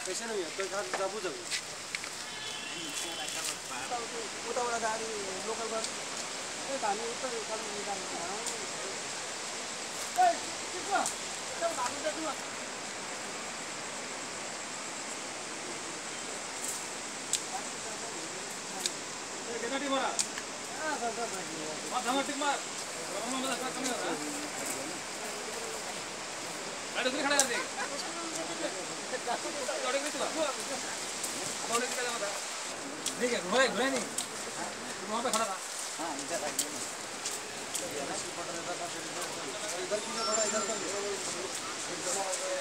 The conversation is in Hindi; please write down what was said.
पैसे नहीं है तो जाबू जाबू उतावला गाडी लोकल बस हामी उत्तर कालेबुङ जानु ए किन त्यो भागु त तिम्रो ए केटाटी बरा सर मा टिकमा रममा बस कमी हो गाडी उधर खड़ा कर दे दौड़े भी चला दौड़े कितना जाना था ठीक है घुमाए घुमाए नहीं वहाँ पे खड़ा था हाँ इधर आ गया इधर की थोड़ा इधर कर